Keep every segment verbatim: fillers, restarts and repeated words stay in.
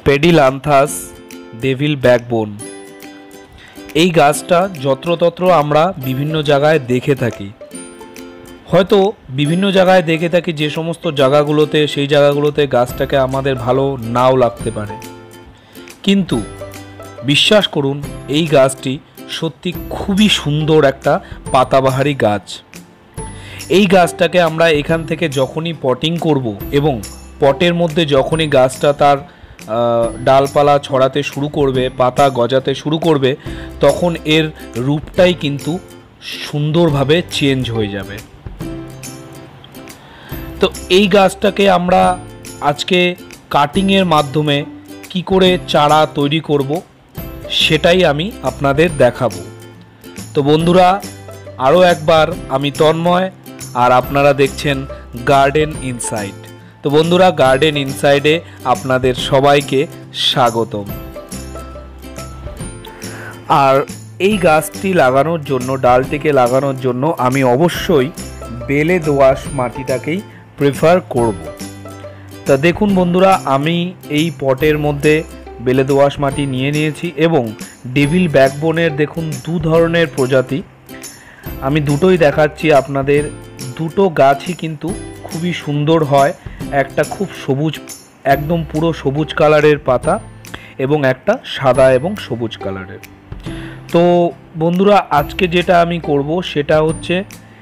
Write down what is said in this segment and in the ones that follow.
পেডিলান্থাস devil backbone. এই গাছটা যত্রতত্র আমরা বিভিন্ন জায়গায় দেখে থাকি, হয়তো বিভিন্ন জায়গায় দেখে থাকি যে সমস্ত জায়গাগুলোতে সেই জায়গাগুলোতে গাছটাকে আমাদের ভালো নাও লাগতে পারে, কিন্তু বিশ্বাস করুন এই গাছটি সত্যি খুবই সুন্দর একটা পাতাবাহারি গাছ। এই গাছটাকে আমরা এখান থেকে যখনই পটিং করব এবং পটের মধ্যে যখনই গাছটা তার ডালপালা ছড়াতে শুরু করবে, পাতা গজাতে শুরু করবে, তখন এর রূপটাই কিন্তু সুন্দরভাবে চেঞ্জ হয়ে যাবে। তো এই গাছটাকে আমরা আজকে কাটিংয়ের মাধ্যমে কি করে চারা তৈরি করব সেটাই আমি আপনাদের দেখাবো। তো বন্ধুরা, আরও একবার আমি তন্ময়, আর আপনারা দেখছেন গার্ডেন ইনসাইড। তো বন্ধুরা, গার্ডেন ইনসাইডে আপনাদের সবাইকে স্বাগতম। আর এই গাছটি লাগানোর জন্য, ডালটিকে লাগানোর জন্য আমি অবশ্যই বেলে দোআঁশ মাটিটাকেই প্রেফার করব। তা দেখুন বন্ধুরা, আমি এই পটের মধ্যে বেলে দোআঁশ মাটি নিয়ে নিয়েছি এবং ডেভিল ব্যাকবোনের দেখুন দু ধরনের প্রজাতি আমি দুটোই দেখাচ্ছি আপনাদের। দুটো গাছই কিন্তু খুবই সুন্দর হয়, একটা খুব সবুজ, একদম পুরো সবুজ কালারের পাতা এবং একটা সাদা এবং সবুজ কালারের। তো বন্ধুরা, আজকে যেটা আমি করব সেটা হচ্ছে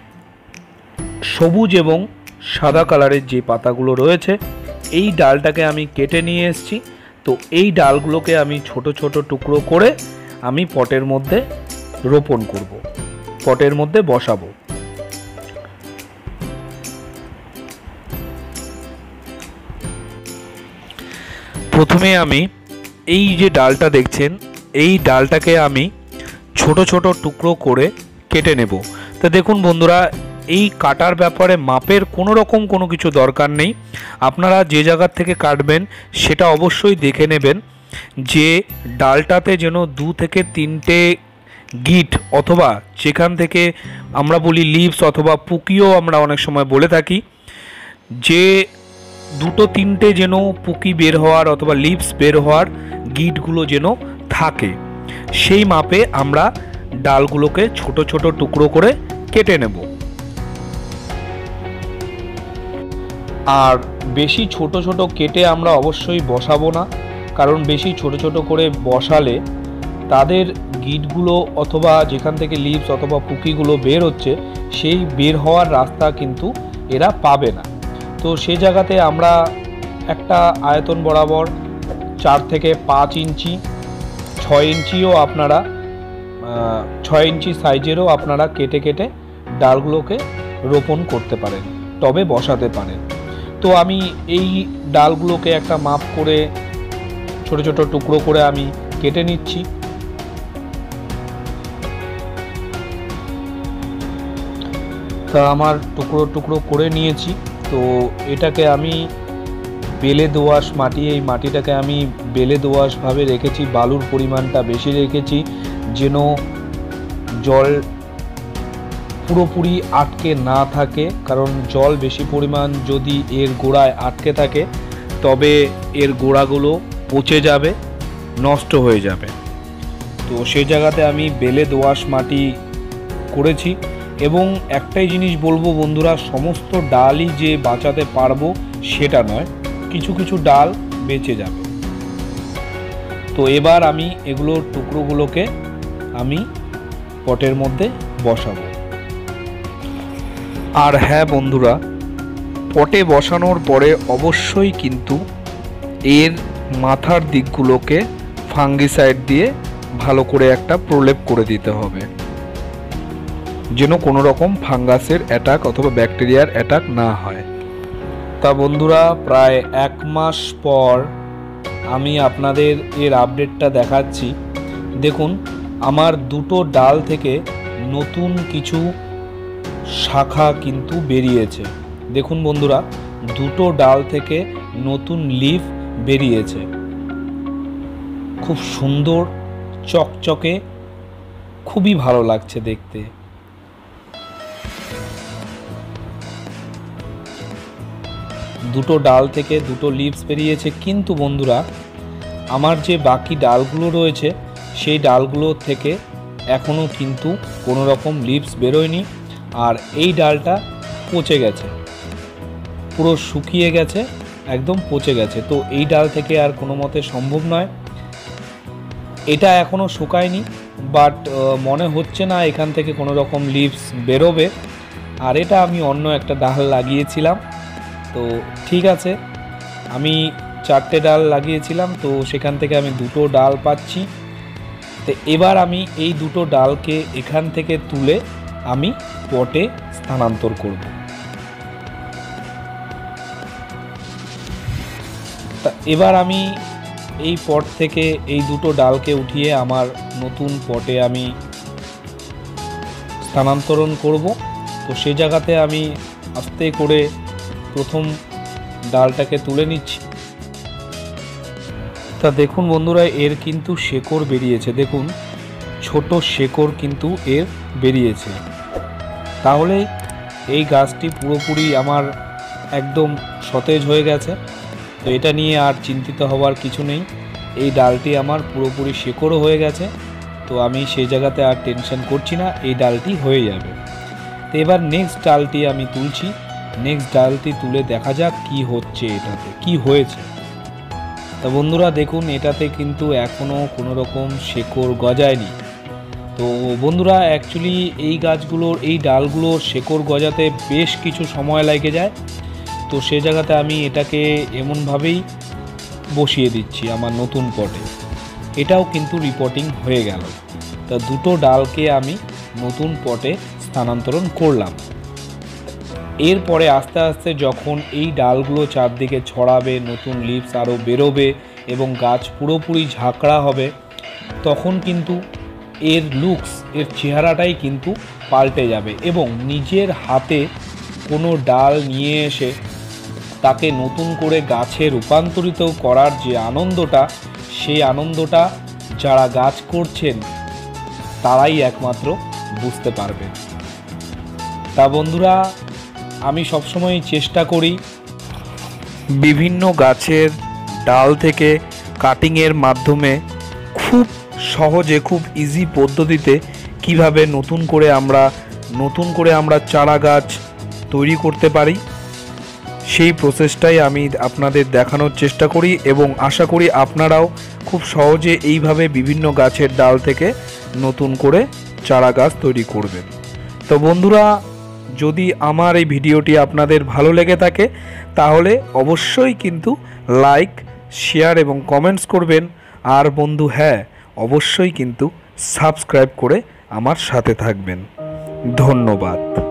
সবুজ এবং সাদা কালারের যে পাতাগুলো রয়েছে এই ডালটাকে আমি কেটে নিয়ে এসেছি। তো এই ডালগুলোকে আমি ছোট ছোট টুকরো করে আমি পটের মধ্যে রোপণ করব, পটের মধ্যে বসাবো। প্রথমে আমি এই যে ডালটা দেখছেন, এই ডালটাকে আমি ছোট ছোট টুকরো করে কেটে নেব। তো দেখুন বন্ধুরা, এই কাটার ব্যাপারে মাপের কোনো রকম কোনো কিছু দরকার নেই। আপনারা যে জায়গার থেকে কাটবেন সেটা অবশ্যই দেখে নেবেন যে ডালটাতে যেন দু থেকে তিনটে গিট, অথবা যেখান থেকে আমরা বলি লিভস অথবা পুকিও আমরা অনেক সময় বলে থাকি, যে দুটো তিনটে যেন পুকি বের হওয়ার অথবা লিভস বের হওয়ার গিটগুলো যেন থাকে, সেই মাপে আমরা ডালগুলোকে ছোট ছোট টুকরো করে কেটে নেব। আর বেশি ছোট ছোট কেটে আমরা অবশ্যই বসাবো না, কারণ বেশি ছোট ছোট করে বসালে তাদের গিটগুলো অথবা যেখান থেকে লিভস অথবা পুকিগুলো বের হচ্ছে সেই বের হওয়ার রাস্তা কিন্তু এরা পাবে না। তো সেই জায়গাতে আমরা একটা আয়তন বরাবর চার থেকে পাঁচ ইঞ্চি, ছয় ইঞ্চিও আপনারা ছয় ইঞ্চি সাইজেরও আপনারা কেটে কেটে ডালগুলোকে রোপণ করতে পারেন, টবে বসাতে পারেন। তো আমি এই ডালগুলোকে একটা মাপ করে ছোট ছোট টুকরো করে আমি কেটে নিচ্ছি। তা আমার টুকরো টুকরো করে নিয়েছি। তো এটাকে আমি বেলে দোআঁশ মাটি, এই মাটিটাকে আমি বেলে দোআঁশভাবে রেখেছি, বালুর পরিমাণটা বেশি রেখেছি যেন জল পুরোপুরি আটকে না থাকে, কারণ জল বেশি পরিমাণ যদি এর গোড়ায় আটকে থাকে তবে এর গোড়াগুলো পচে যাবে, নষ্ট হয়ে যাবে। তো সেই জায়গাতে আমি বেলে দোআঁশ মাটি করেছি। এবং একটাই জিনিস বলবো বন্ধুরা, সমস্ত ডালই যে বাঁচাতে পারবো সেটা নয়, কিছু কিছু ডাল বেঁচে যাবে। তো এবার আমি এগুলোর টুকরোগুলোকে আমি পটের মধ্যে বসাবো। আর হ্যাঁ বন্ধুরা, পটে বসানোর পরে অবশ্যই কিন্তু এর মাথার দিকগুলোকে ফাঙ্গিসাইড দিয়ে ভালো করে একটা প্রলেপ করে দিতে হবে, যেন কোনো রকম ফাঙ্গাসের অ্যাটাক অথবা ব্যাকটেরিয়ার অ্যাটাক না হয়। তা বন্ধুরা, প্রায় এক মাস পর আমি আপনাদের এর আপডেটটা দেখাচ্ছি। দেখুন, আমার দুটো ডাল থেকে নতুন কিছু শাখা কিন্তু বেরিয়েছে। দেখুন বন্ধুরা, দুটো ডাল থেকে নতুন লিফ বেরিয়েছে, খুব সুন্দর চকচকে, খুবই ভালো লাগছে দেখতে। দুটো ডাল থেকে দুটো লিভস বেরিয়েছে, কিন্তু বন্ধুরা আমার যে বাকি ডালগুলো রয়েছে সেই ডালগুলো থেকে এখনও কিন্তু কোনো রকম লিভস বেরোয়নি, আর এই ডালটা পচে গেছে, পুরো শুকিয়ে গেছে, একদম পচে গেছে। তো এই ডাল থেকে আর কোনো মতে সম্ভব নয়। এটা এখনও শুকায়নি, বাট মনে হচ্ছে না এখান থেকে কোনো রকম লিভস বেরোবে। আর এটা আমি অন্য একটা ডাল লাগিয়েছিলাম, তো ঠিক আছে, আমি চারটে ডাল লাগিয়েছিলাম, তো সেখান থেকে আমি দুটো ডাল পাচ্ছি। তো এবার আমি এই দুটো ডালকে এখান থেকে তুলে আমি পটে স্থানান্তর করব। তা এবার আমি এই পট থেকে এই দুটো ডালকে উঠিয়ে আমার নতুন পটে আমি স্থানান্তরণ করব। তো সে জায়গাতে আমি আস্তে করে প্রথম ডালটাকে তুলে নিচ্ছি। তা দেখুন বন্ধুরা, এর কিন্তু শেকড় বেরিয়েছে, দেখুন ছোট শেকড় কিন্তু এর বেরিয়েছে। তাহলে এই গাছটি পুরোপুরি আমার একদম সতেজ হয়ে গেছে। তো এটা নিয়ে আর চিন্তিত হওয়ার কিছু নেই, এই ডালটি আমার পুরোপুরি শেকড়ও হয়ে গেছে। তো আমি সেই জায়গাতে আর টেনশন করছি না, এই ডালটি হয়ে যাবে। তো এবার নেক্সট ডালটি আমি তুলছি। নেক্সট ডালটি তুলে দেখা যাক কি হচ্ছে, এটাতে কি হয়েছে। তা বন্ধুরা দেখুন, এটাতে কিন্তু এখনও কোনো রকম শেকড় গজায়নি। তো বন্ধুরা অ্যাকচুয়ালি এই গাছগুলোর এই ডালগুলোর শেকড় গজাতে বেশ কিছু সময় লেগে যায়। তো সে জায়গাতে আমি এটাকে এমনভাবেই বসিয়ে দিচ্ছি আমার নতুন পটে। এটাও কিন্তু রিপোর্টিং হয়ে গেল। তা দুটো ডালকে আমি নতুন পটে স্থানান্তরণ করলাম। এরপরে আস্তে আস্তে যখন এই ডালগুলো চারদিকে ছড়াবে, নতুন লিভস আরও বেরোবে এবং গাছ পুরোপুরি ঝাঁকড়া হবে, তখন কিন্তু এর লুকস, এর চেহারাটাই কিন্তু পাল্টে যাবে। এবং নিজের হাতে কোনো ডাল নিয়ে এসে তাকে নতুন করে গাছে রূপান্তরিত করার যে আনন্দটা, সেই আনন্দটা যারা গাছ করছেন তারাই একমাত্র বুঝতে পারবেন। তা বন্ধুরা, আমি সবসময় চেষ্টা করি বিভিন্ন গাছের ডাল থেকে কাটিংয়ের মাধ্যমে খুব সহজে, খুব ইজি পদ্ধতিতে কিভাবে নতুন করে আমরা নতুন করে আমরা চারা গাছ তৈরি করতে পারি, সেই প্রসেসটাই আমি আপনাদের দেখানোর চেষ্টা করি এবং আশা করি আপনারাও খুব সহজে এইভাবে বিভিন্ন গাছের ডাল থেকে নতুন করে চারা গাছ তৈরি করবেন। তো বন্ধুরা, যদি আমার এই ভিডিওটি আপনাদের ভালো লেগে থাকে তাহলে অবশ্যই কিন্তু লাইক, শেয়ার এবং কমেন্টস করবেন। আর বন্ধু হ্যাঁ, অবশ্যই কিন্তু সাবস্ক্রাইব করে আমার সাথে থাকবেন। ধন্যবাদ।